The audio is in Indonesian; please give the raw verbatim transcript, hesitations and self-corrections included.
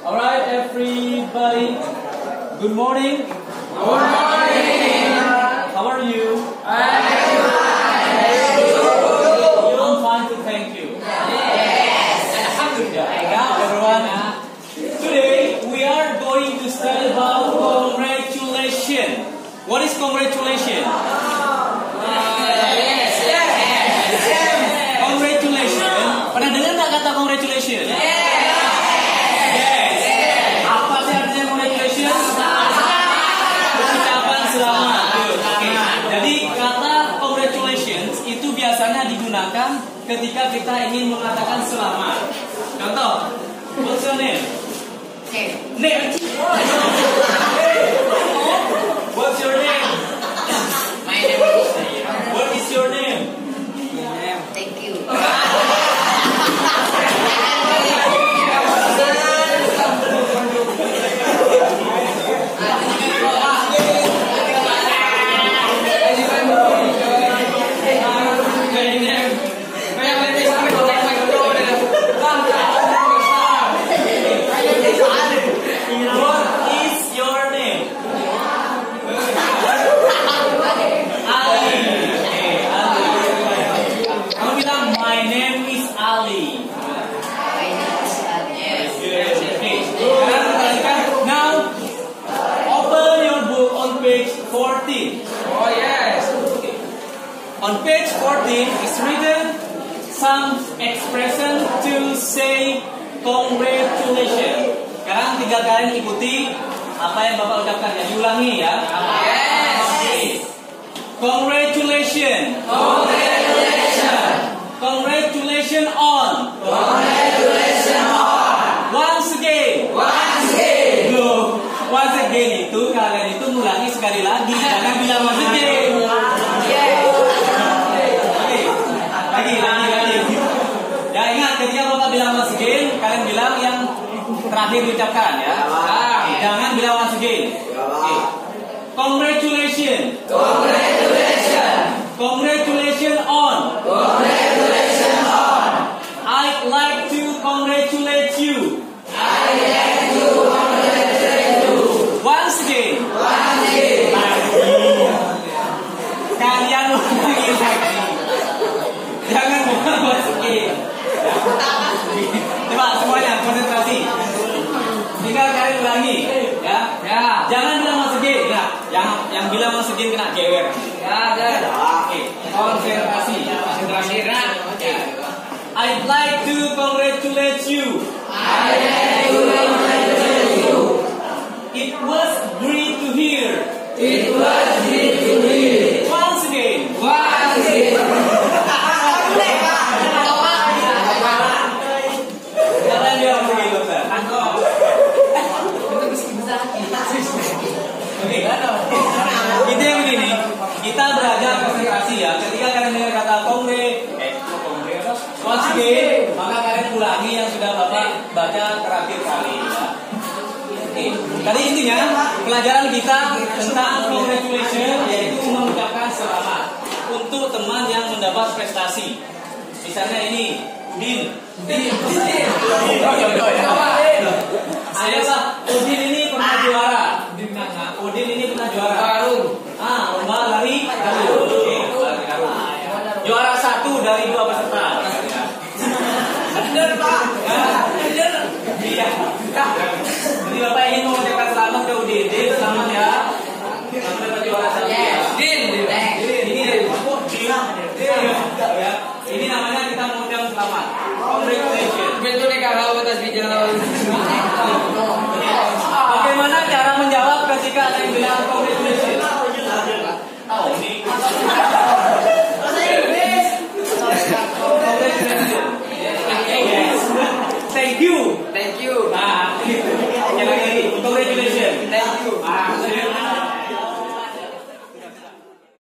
Alright, everybody. Good morning. Good morning. How are you? I'm I'm fine to thank you. Yes. Now, everyone. Today we are going to study about congratulation. What is congratulation? Yes. Yes. Congratulation. Pernah dengar nggak kata congratulation? Apa sih artinya congratulation? Ucapan selamat. Oke. Jadi kata congratulations itu biasanya digunakan ketika kita ingin mengatakan selamat. Contoh, what's your name? Name. What's your name? My name is. What is your name? Thank you. Oh yes. On page fourteen is written some expression to say congratulations. Sekarang tinggal kalian ikuti apa yang Bapak ucapkan ya. Diulangi ya. Yes. Congratulations. Congratulations. Congratulations on. Congratulations on. Once again. Once again. Loh, once again itu kalian itu ngulangi sekali lagi. Jangan bilang once again. Oke, lagi, lagi, lagi. Ya ingat ketika Bapak bilang once again, kalian bilang yang terakhir diucapkan ya. Jangan bilang once again. Oke. Congratulations. Congratulations. Congratulations on. Congratulations on. I'd like to congratulate you. I'd like to congratulate you. Once again. Once again. Kalian ulangi lagi. Jangan bilang once again. Coba semuanya konsentrasi. Tinggal kalian ulangi, ya. Ya. Jangan bilang once again. Nah, yang yang bilang once again kena gewer. Ya, ada. Oke, konsentrasi. Konsentrasi. I'd like to congratulate you. I'd like to congratulate you. It was great to hear. It was great to hear. Once again. Once again. Kalian bilang once again, dokter. Oke, itu yang begini. Kita belajar konsentrasi ya. Ketika kalian dengar kata kongre, eh, kongre apa? Once again, maka kalian ulangi yang sudah Bapak baca terakhir kali ya. Oke, tadi intinya pelajaran kita tentang congratulations yaitu mengucapkan selamat untuk teman yang mendapat prestasi. Misalnya ini, Udin. Udin. Saya lah, Udin ini pernah juara. Udin ini pernah juara. Ah, lomba lari karung. Oke, lari karung. Juara satu dari dua peserta. Bener, Pak. Iya. Jadi Bapak ingin mengucapkan selamat ke Udin. Din, selamat ya. Selamat dapat juara satu ya. Din, Din, ini Din. Ya. Ini namanya kita mengucapkan selamat. Congratulations. betul nih kalau atas bicara. Bagaimana cara menjawab ketika ada yang bilang congratulations? Oh, ini.